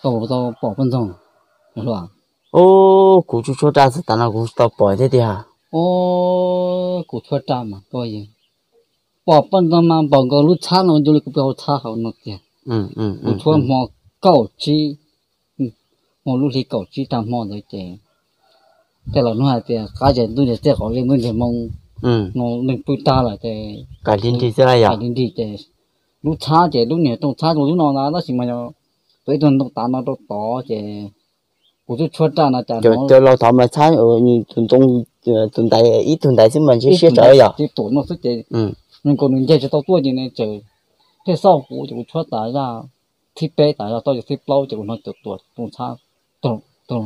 cầu tao bỏ phân rồng đúng không? Ô cú chú cho ra sự tao nào cú tao bỏ thế đi hả? Ô cụ thua trăm mà coi gì bỏ phân rồng mà bỏ cái lúc cha nó rồi cũng bỏ cha hậu nó kìa cụ thua mò cầu chi mò lúc thì cầu chi tam mò rồi kìa cái là nó hay kìa cái gì tôi sẽ hỏi lên người mong nó mình bự ta là kìa cái liên thì sẽ là gì? cái liên thì kìa lúc cha kìa lúc này tôi cha rồi lúc nào nó chỉ mà nó tôi tuần tôi ta nó tôi tỏ kìa cụ thua trăm là chả nó cho lo thầm là sáng ở như tuần đại ít tuần đại xin mình chỉ sẽ trở rồi. chỉ tổn nó sức kìa nhưng còn mình chơi cho tao tua gì này chơi thế sau cụ chỉ thoát tại ra thì bé tại ra tôi chỉ lâu chỉ nó tự tuột tung sao tung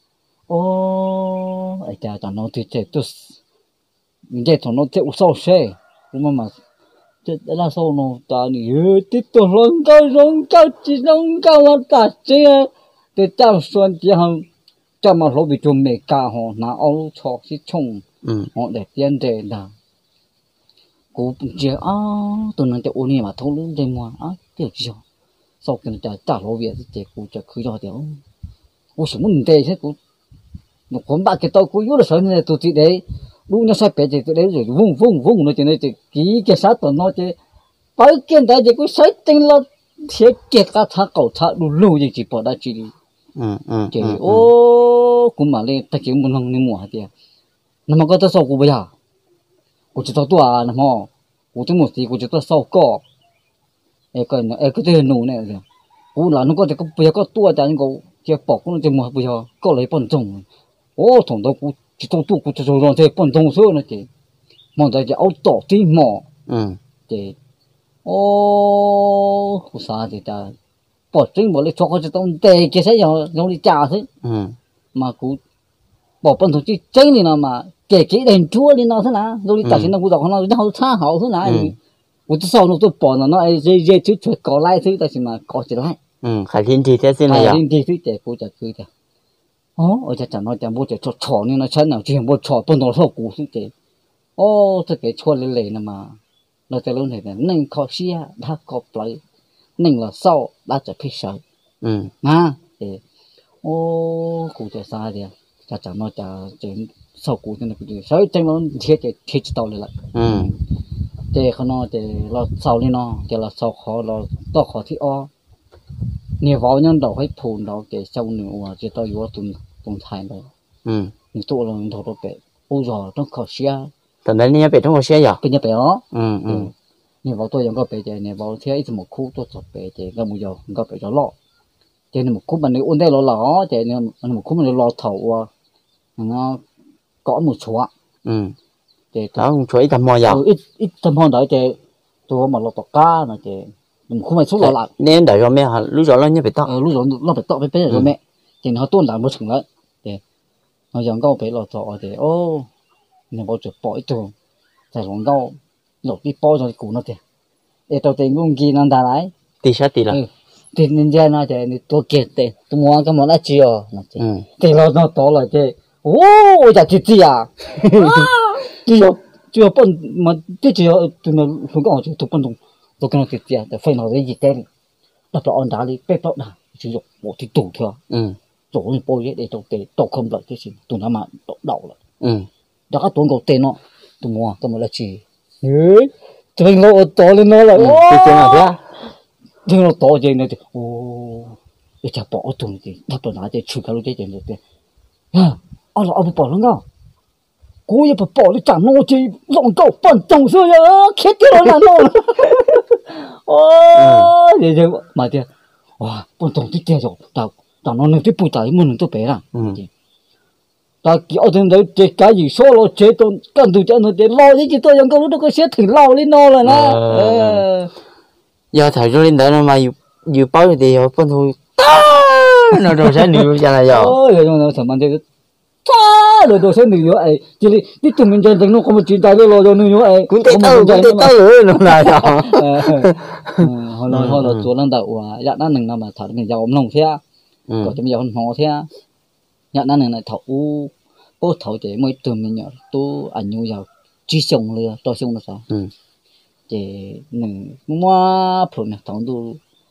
ô ai cha cha nó thì chơi tôi mình chơi thằng nó chơi sau xe nhưng mà chơi là sau nó ta nhiều thì tôi lông cao chỉ lông cao là ta chơi để tao xuân thì hàng cho mà lỗ bị trộm mẹ cả họ na áo chọc chỉ chung họ để tiền để là cô chỉ tôi nói cho ôn mà thâu lưng đây mà tiếc gì sau khi trả lỗ việc thì cô chỉ cứ cho tiểu cô sống mình đây thế cô một con bạc cái tao cô yếu là sợ này tụi chị đấy lúc nó sai bé thì tụi đấy rồi vung nó chỉ nói chỉ kỹ cái sát tụi nó chỉ phải kiên đấy chỉ cô sai tinh là thiết kế cả thằng cậu thằng đủ gì chỉ bỏ ra chỉ chỉ cũng mà lên ta kiểu muốn không nên mua hả tiệt nằm có tao sau cô bây giờ cô chỉ tao tua nằm ho cô chỉ một tí cô chỉ tao sau co cái tên nụ này rồi cô là nó có thể có bây giờ có tua cho anh cô chỉ bỏ cô chỉ mua bây giờ có lấy bận trồng thằng đó cô chỉ tao tua cô chỉ rồi thì bận trồng số nữa chị mong tại chỉ áo tỏ tí mỏ chị cô sao thì ta bỏ trứng bỏ lấy cho con tao tê kia thấy nó đi trả thế mà cú bỏ bận thủ chi trứng thì nào mà kể kỹ đèn chúa đi nào thế nào rồi đi trả thì nó cú đọc nó xa hậu thế nào cú sau nó tôi bỏ nó dây chứ chuột có lại thứ ta chỉ mà có chỉ lại khải thiên thì thế xin là khải thiên thì thứ để cú trả cứ thế ôi chả nói chả bố chả trò nên nó chân nào chỉ bố trò bận đồ sau cú thứ thế thế cái chua lề mà nóจะรู้เห็นนั่งคอเชียถ้าคอปล่อยนั่งละเศร้าได้จะพิเศษนะโอ้กูจะซาเดียจะน้อยจะเจนเศร้ากูจะนึกดูใช่จังเราเทียจะเทียจะต่อเลยล่ะเจเขาเนาะเจเราเศร้านี่เนาะเจเราเศร้าขอเราต่อขอที่อ้อเนี่ยว่ายังดอกให้พูนเราเจเศร้าหนึ่งว่าเจต่ออยู่ว่าตุนไทยเรานี่ตัวเราถอดรถไปโอ้ยต้องขอเชียตอนนั้นเนี่ยเป็ดทั้งหมดเสียเหรอเป็นยังไงอ๋อเนี่ยว่าตัวยังก็ไปเจเนี่ยว่าเที่ยวอีสมคู่ตัวจบไปเจก็มุ่งยาวก็ไปจะล่อเจเนี่ยมุ่งคู่มันในอุ่นได้ล่อเจเนี่ยมันมุ่งคู่มันล่อเถาว่าnó có một sốเจ đó một số ít tầm mò giàu ít tầm mò đóเจตัวmàล่อตกก้านะเจมุ่งคู่มันสู้ล่อหลัก nên đợi cho mẹ hả lúc đó nó nhưเป็ดtao lúc đó nóเป็ดtaoไปrồi mẹเจnó tuôn lại một chừng nữaเจnóยังก็ไปล่อเถาเจโอ้เนี่ยบอกจะปล่อยตัวแต่หลงก็หลบที่ปล่อยจนกูนั่นเองตัวเต็งกุ้งกินนั่นได้ไรตีชัดตีละตีนินจาน่าจะนี่ตัวเกตตัวมัวก็มันน่าเจียวนั่นเองตีเราโตเลยเจ้โอ้จะจีจีอ่ะจีเอาปุ่นมันจีจีเอาตัวนั้นหลงก็เอาตัวปุ่นตัวกันจีจีอ่ะแต่ไฟเราได้จีเต้แล้วตัวอันดาลีเป๊ะตัวน่ะจีหยกหมดที่ตู่เถอะตัวนี้ปล่อยเดี๋ยวตัวเตะตกคำเลยที่สิตัวนั้นมาตกดาวเลยđó các tuần cầu tiền nó tụi mua tụi mua là chỉ tụi mình lo to lên nó là cái chuyện nào thế tụi nó to gì nữa thì để chả bỏ tụi thì thắp tụi nó để chụp cái lúc đấy tiền được là ông bỏ nó không cố ý bỏ đi chẳng nó chỉ lòng cầu bận trồng xưa nhá khét cái đó là nó vậy mà thì bận trồng tí tiền rồi tao nó nương tí bụi tỏi mua nương tôi bé à ta kiểu thêm đấy cái gì số lo chế tôi cần từ chân để lo đấy chứ tôiยังcó lúc đó có sẽ thử lo lên nó là nè giờ thầy cho lên đấy mà dự báo thì họ phân thôi nó rồi sẽ nhiều cho là giờ rồi nó thằng mình thì rồi sẽ nhiều ấy chỉ đi tụi mình chơi nó không chỉ tay lo cho nhiều ấy cũng tay tao rồi nó là giờ họ là chỗ lãnh đạo à dạ nó đừng làm mà thằng mình giàu ông nông thế có cho mình giàu họ thế dạ nó đừng lại thầu bố thầu để mới tụi mình nhỏ tôi ảnh nhu giàu chi sốngเลยตัวsống là sao để mình mua phun này thằng tôi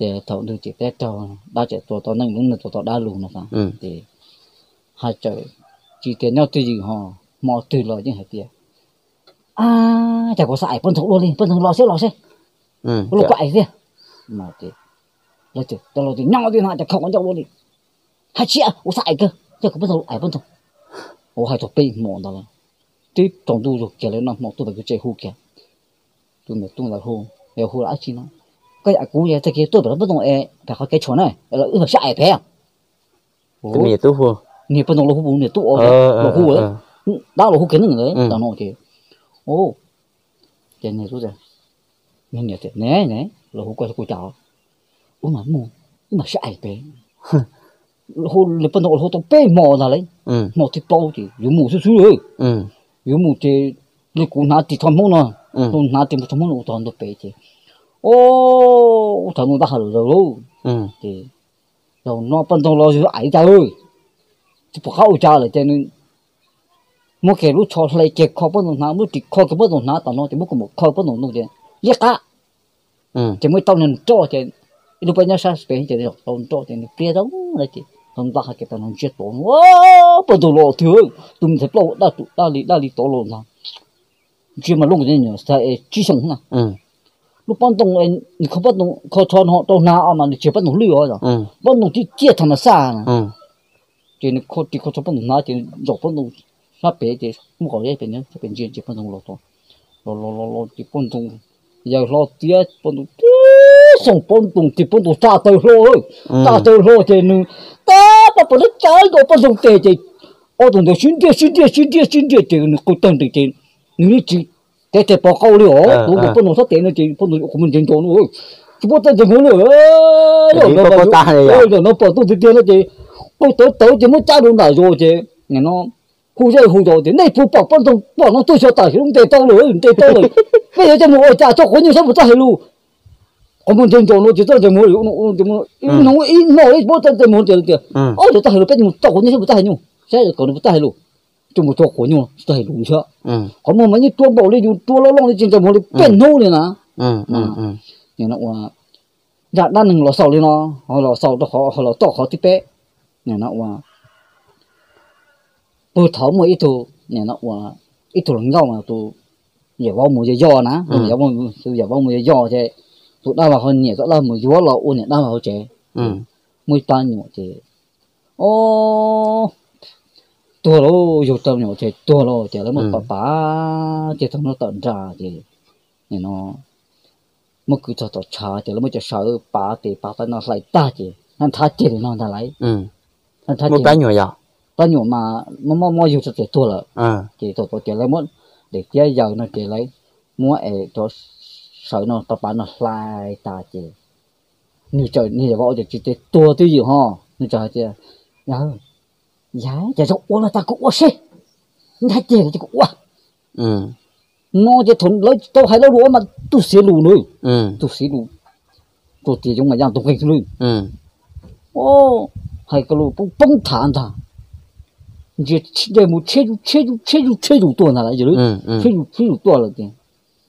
để thầu được chỉ tết cho đa chạy tàu năng đúng là tàu đa luôn là sao thì hai trời chỉ tiền nhau từ gì họ mò từ lời chứ hả tiền chả có sải phân thủ luôn đi phân thủ lo xe lúc quậy gì mà thì là thì tao thì nhau thì họ chả không có nhau luôn đi hai chị ô sải cơ chứ không phân thủ ai phân thủ ô hai thằng pin mò đó là tí trong tu rồi kia lấy nó một tôi phải cái chơi hú kia tôi là hú đã chi nó cái cú vậy thì kia tôi phải phân thủ phải có cái chỗ này là phải sải thế à cái gì tu hú 你不懂老虎，你多老虎的，打老虎肯定的，当那去。哦，这你说的，你这呢，老虎过去过家，我嘛是爱呗。老虎你不懂老虎都背毛那嘞，毛的包的，有毛是出来，有毛的你姑拿地穿毛呢，都拿地穿毛我当都背的。哦，我当那打好了喽，对，然后那不懂老虎爱家嘞。thì bỏ khâu cha lại cho nên một cái lúc cho lại cái kho bất đồng nào lúc thì kho cái bất đồng nào tao nói thì một cái một kho bất đồng luôn chứ giết cả thì mới tao nên cho thì lúc bây giờ sao phải thì được tao cho thì kia đó là thì tao ta cái tao nên chết tổ wow bất đồng lộ thứ tụi mình lộ đã đi tổ lộ nào chỉ mà lúc này nhở sẽ chỉ sống nè lúc bất đồng anh không bất đồng kho cho họ tao nào mà chỉ bất đồng lừa rồi bất đồng chỉ chia thành là xa nè thì nó khó cho phân nó thì dọc phân đồng sắp bể thì không có gì bên nhá bên trên chỉ phân đồng lọt lo thì phân đồng giờ lo tiếc phân đồng xong phân đồng thì phân đồng ra tới lo thì nó ta bắt nó trái rồi phân đồng tệ thì ở đồng đó xin đi thì nó cố tình thì nó chỉ để bỏ câu đi hả đúng phân đồng sắp tệ nó thì phân đồng của mình trên chỗ nữa chỉ bắt tay thì nó nữa rồi nó bỏ tôi thì nó thì tôi chỉ muốn trả đúng lại rồi chứ nghe nó hù rồi thì này phụ bảo nó tôi cho tài không thể tao rồi bây giờ cho một trả cho khối nhiều sao một trả hết luôn còn một tiền nó chỉ tôi chỉ muốn nó ít bớt tôi muốn tiền tiền rồi ta hết luôn bây giờ một trả khối nhiều sao một trả hết luôn sẽ còn một trả hết luôn cho một trả khối nhiều trả hết luôn chưa còn một mấy tua bảo đi tua lo đi chỉ cho một bên nô này nè nghe nó dạ đang đừng lo sầu đi nó lo sầu nó khó tiếp bé nhà nó tôi thấu một ít tu nhà nó ít tu lằng nhau mà tu giờ vào mùa gió ná giờ vào mùa gió chứ tu đa vào hơn nhiều là mùa gió là ôn nhà đa vào chứ mùi tan nhiều chứ ô tua lo dù tao nhiều chứ tua lo chứ lấy một bà chứ thằng nó tận ra chứ nhà nó một cứ cho tao trả chứ lấy một cho sợ bà thì bà phải nó lại ta chứ anh thà chứ để nó ta lấy một cái nhỏ nhỏ bao nhiêu mà dùng cho tiền thua rồi thì tôi tiền lấy muốn để chơi giờ nó tiền lấy mua cho sợ nó tập bán nó lại ta chỉ như trời như vậy thì chỉ tua tí gì ho như trời chứ giá giá cho uống là ta cũng uống xe thấy tiền thì cũng uống nó chỉ thốn lấy tôi hay lấy đũa mà tôi xí lù nữa tôi xí lù tôi tiền chúng mà giang tôi kinh luôn ô hay cái lù bông thản thà giờ một chế đủ tuổi nào lại rồi chế đủ tuổi rồi tiền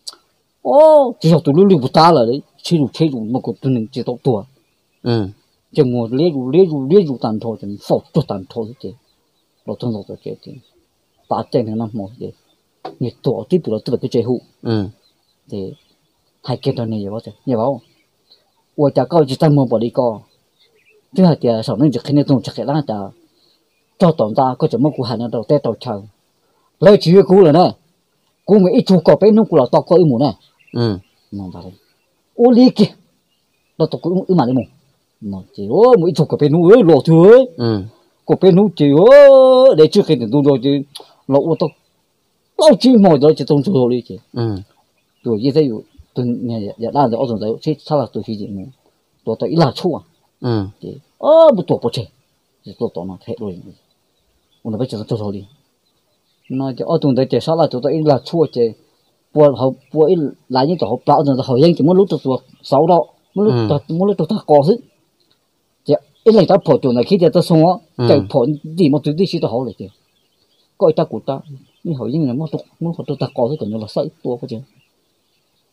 ô chỉ học tụi lưu bút ta là đấy chế đủ mà còn tụi mình chỉ học tuổi giờ một lấy đủ tàn thôi thì phốt cho tàn thôi chứ lo tông lo cái chứ ta chơi này nó một chứ nhiệt tuổi tí bữa tức là cái chế hụ thì hai cái đó này vậy chứ nhiều không ôi cha coi chỉ tao mua bỏ đi co thứ hai thì sau này chỉ khi nào tung chắc cái lá ta cho tổng ta có chấm cú hành ở đầu tết đầu chờ lấy chỉ cú là nè cú mấy ít chú cọp ấy nó cú là to có ý muốn nè nó bảo ô lý kì nó to có ý mà đi mù nó chỉ ô mấy chú cọp ấy nó lộ thừa cọp ấy nó chỉ ô để trước khi tụi rồi thì lộ to bao chi mồi đó chỉ tung rồi đi chứ rồi như thế tụi nhà đã được ở trong đấy chứ sao là tụi gì nữa tụi ít là chua thì một tổ bột chè thì tụi nó thế rồi 오늘 bây giờ tôi đi nói cho ở tuần tới sao là tụi tôi là chua chứ bùa ít lại những chỗ bảo rằng họ dân chỉ muốn lúc tụi sáu đó muốn lúc tụi ta có chứ chứ ít lần ta phổ tuần này khi tôi xong á chạy phổ gì mà tụi đi xí tao hậu lại chứ coi ta của ta nhưng họ dân là muốn tụi ta có chứ còn là sợ tua có chứ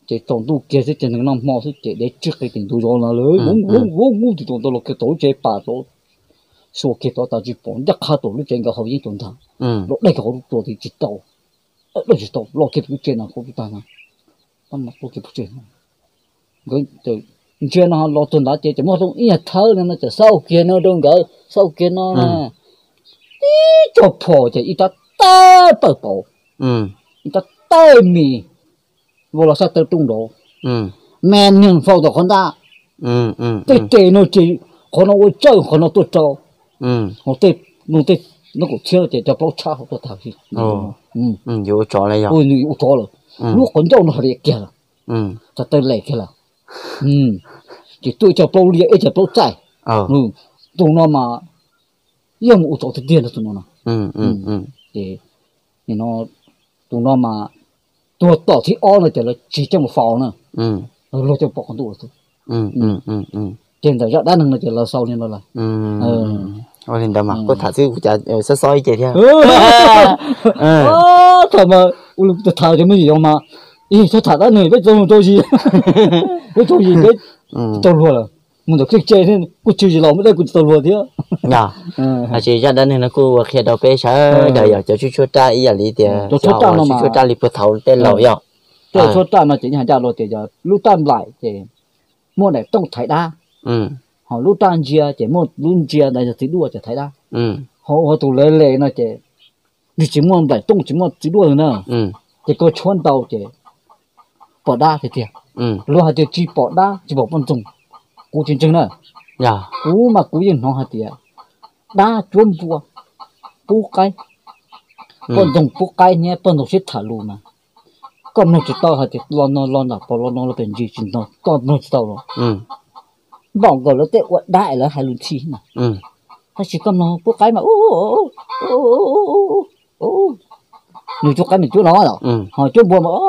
chỉ tổng tu kia sẽ chỉ năm mò sẽ chỉ để trước cái tiền tu rồi là lớn ngu thì tổng tu là cái tổ chế bà tổ số kia tổ ta chỉ bốn chắc khá tổ lúc trên cái hậu gì tổng thằng lúc đây cái hậu tổ thì chỉ tổ lúc chỉ tổ lúc kia lúc trên là không biết ta nào tao mặc lúc kia lúc trên cái từ trên nó lo tuần đã chỉ mỗi trong ít thơ nên nó chỉ sau kia nó đông cái sau kia nó ít cho phò chỉ ít ta bờ bộ ít ta mì vô là sao tới trung độ men nhưng phao được con ta tê nó chỉ con nó chơi con nó tôi cho họ tê nó cũng chơi để cho bao cha họ thằng gì vô trò này rồi vô trò rồi lúc con dâu nó phải kia là cho tới lệ kia là chỉ tôi cho bao lia cho bao chạy tụi nó mà yêu một chỗ thì tiền là tụi nó thì nó tụi nó mà tôi tỏ thì o này chỉ trong một phòng nữa rồi cho bỏ con tụi thôi trên đời ra đa năng là chỉ là sau nên nó là ôi nên đâu mà có thả chứ chả soi soi vậy theo thôi mà tôi thả cho mấy gì đâu mà tôi thả đã người biết tôi gì biết tôi gì biết tôi luôn là muốn được kích chơi nên cứ chơi gì lâu mới đây cứ tôi luôn thế nhá chỉ ra đây nên nó cứ khi đầu bé sáng đời giờ cho chú cha ý là lý tiền chú cha lý bớt thầu tên lẩu vậy chú cha mà chỉ nhà cha rồi thì giờ lúc tan lại thì mua này tông thái đa họ lúc tan chia chỉ mua luôn chia này thì đua chỉ thái đa họ tụ lệ nó chỉ mua lại tông chỉ mua chỉ đua nữa chỉ có chuan đầu chỉ bỏ đa thì tiền lúc họ chỉ bỏ đa chỉ bỏ phân trùng cú chiến tranh nữa cú mà cú gì nó hả tiền đa chuan vua cú cái phân trùng cú cái nhé phân trùng sẽ thả luôn mà còn nó chỉ tao hả tiền lo nào bỏ lo làเป็นgì chỉ nó còn nó chỉ tao rồi bỏ gọi là tệ quậy đại là hai lần chi mà ta chỉ cầm nó cú cái mà nhiều chỗ cái mình chỗ nó rồi họ chỗ buồn mà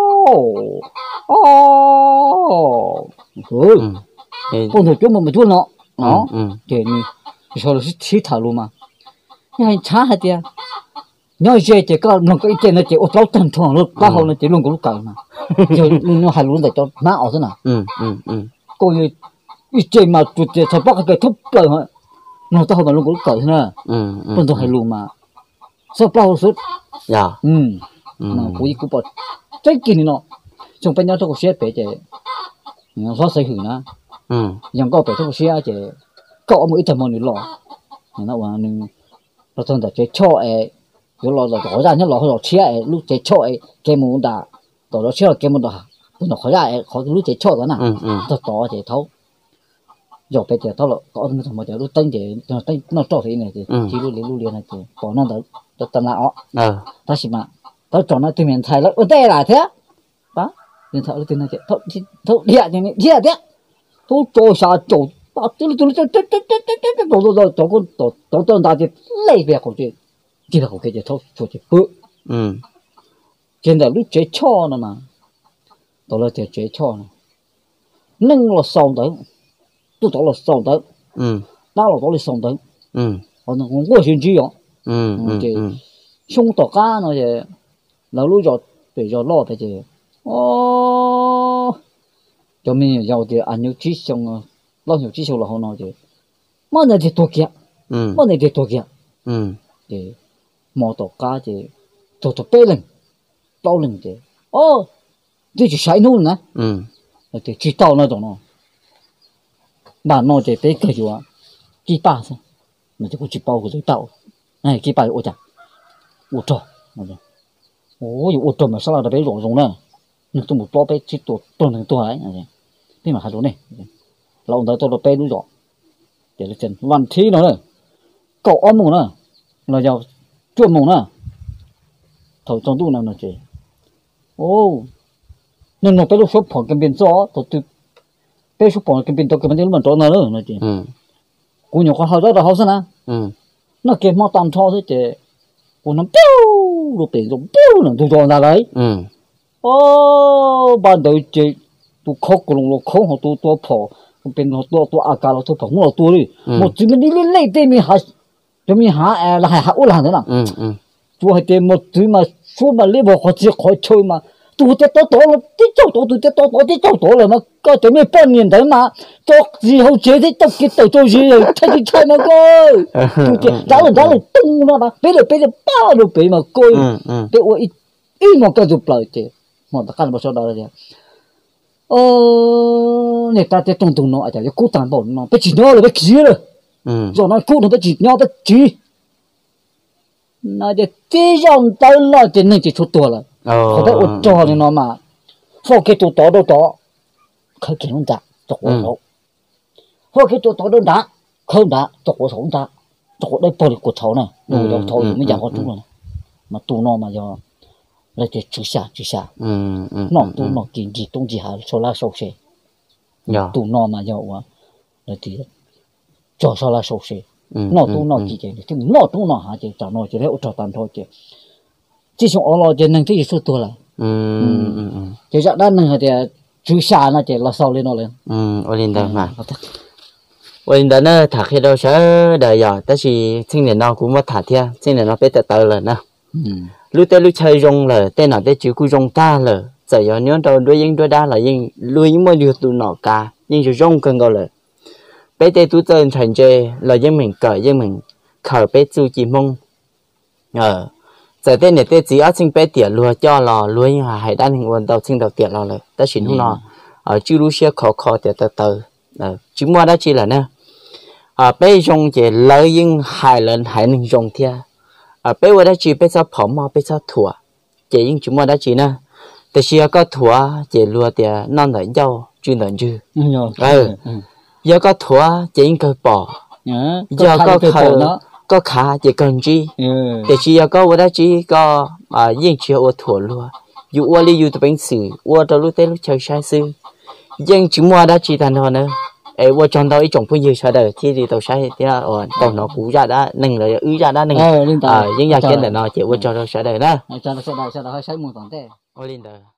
con thằng chỗ mà chỗ nó thì sau đó chỉ thả luôn mà nhưng chả hạt tiền nói gì thì có nó cái chuyện nó chỉ ô tô tầm thường luôn bao hôm nó chỉ luôn có lúc cả mà rồi nó hai luôn để cho má ở thế nào cô như chuyện mà tụt thằng bác cái thấp cỡ hả nó tao mà luôn có lúc cỡ thế nào con thằng hai luôn mà sao bao suốt mà cô cũng bỏ trái kia nó trong bên nhau tôi có xe bé chứ nó xóa xây hử nóยังก็ไปทุกเสียเจก็เอามือจะมันนี่หล่อนะว่านึงเราต้องแต่เจช่อ有老早好像你老好吃路在炒给么的，到了吃给么的，不能好像好路在炒的呢，到到在头，要被在头了，搞什么什么的路等的，等那找谁呢？就记录里路里那就搞那都等那哦，他是嘛，他找那对面菜了，我带来的，啊，人菜了对那些，头裂的裂的，都做下做。走到大街那边过去，记得好给这头出去不？现在你这炒了嘛，到了这炒了，弄了烧灯，都到了烧灯，拿了到了烧灯，反正我先去用，这胸大干那些，老路就对着老的这，哦，就没有的按钮机上啊。老有技术了后呢就，么那就多给，么那就多给，就毛到家就做白人，老人的，哦，这就晒弄呢，就知道那种咯，那那就别个就啊，几把噻，那就不去包个就到，哎，几把我讲，我做，那就，我做嘛，啥都别容了，你都没多别去多能多来，那就，别嘛还多呢。เราได้ตัวเราไปรู้จักเดี๋ยวเราจะวันที่นั่นเลยเกาะอ้อมมึงนะเราจะจุ่มมึงนะถอยตรงตู้นั่นนะเจ้โอ้นั่นเราไปรู้ชอบผ่อนกันเป็นซ้อตัวตึไปชอบผ่อนกันเป็นตัวกันเป็นที่มันตัวนั่นเลยนะเจ้กูอยู่คนเขาได้แต่เขาซะนะน่าเก็บมาตามท่อซะเจ้กูน้ำปิ้วรูปเป็นรูปปิ้วนั่นตัวตัวนั่นเลยโอ้บ้านเดี๋ยวเจ้ตัวโคกลงโคกของตัวพอเป็นตัวอากาศเราตัวผมเราตัวเลยหมดจึงนี่เล่เต็มมีหาจะมีหาละหาอุลาเนี่ยนะตัวให้เต็มหมดจึงมาสู้มาเลี้ยบอกเขาจะคอยช่วยมา tụi tết to là tết cháu to tụi tết to là mà có thể mấy bao nhiêu đấy mà cho gì hậu chế thế cho cái tàu cho gì thay mà coi tụi tết giá là tung nó mà bây giờ bao được bây mà coi bây giờ ít mà cái chụp lại chứ mà ta căn bao sau đó là người ta tết tung nó à chả cố tàn bỏ nó bây chỉ nhau là bây kia rồi rồi nó cố nó bây chỉ nhau bây chỉ nó để tí dòng tới là thì nên chỉ chút tuổi là có thể ổn cho nên nó mà phô cái tụ đó đâu đó khởi kiện không đã chọc của số phô cái tụ đó đâu đã không đã chọc của số đã chọc của đây bỏ đi của số này rồi đâu thôi mới giảm con chúng này mà tụ nó mà do là chỉ chữ xa nó tụ nó kiến gì tung gì hả số là số xe tụ nó mà do là thì cho số là số xe nó tụ nó chỉ thì nó tụ nó hả chỉ cho nó chỉ để ổn cho tạm thôi chứ chỉ xong ở lo chỉ nên cái gì số tuổi là chỉ chắc đã nên thì chữ xa nó chỉ là sau lên nó lên ở lên đó mà ở lên đó nó thả khi đâu sẽ đời giờ tới khi sinh年nào cũng mất thả theo sinh年nào biết tự là nè lúc tới lúc chơi rong là tên nào tới chữ cứ rong ta là giờ giờ nhớ đâu đôi đa là nhưng đôi những mới được tụ nọ cả nhưng chữ rong cần gọi là bé tê tụ tên thành chơi là dân mình cởi dân mình khởi bé chú chỉ mong giờ tên này tên chỉ ở trên bé tiệt lúa cho lò lúa nhưng mà hay đan hình nguồn đầu trên đầu tiệt lòเลยta chỉ không lò chưa lúa xe khó tiệt từ chỉ mua đó chỉ là nè bé dùng chỉ lợi nhưng hại lên hại nên dùng theo bé qua đó chỉ bé sao phỏng mà bé sao thua chỉ nhưng chỉ mua đó chỉ nèแต่เชียก็ถั่วเจลัวเตียนั่นไหนเจ้าจืนไหนจื้อยาก็ถั่วเจยิงก็ป่อยาก็ก็ขาเจกันจีแต่เชียก็ว่าได้จีก็ยิ่งเชียว่าถั่วลัวอยู่ว่าลีอยู่ตัวเป็นสื่อว่าตัวลูกเต้ลูกชายใช้สื่อยังจิมัวได้จีทันทอนเนอะว่าจอนเราไอ้จงพูดยืดใช้ได้ที่ดีตัวใช้ที่เราตัวnó cũ ra đã nâng rồi ra đã nâng ยังอยากเห็นแต่เนาะเจ้าว่าจอนเราใช้ได้นะ cho nó sẽได้ใช้มือต่างแต่ Olinda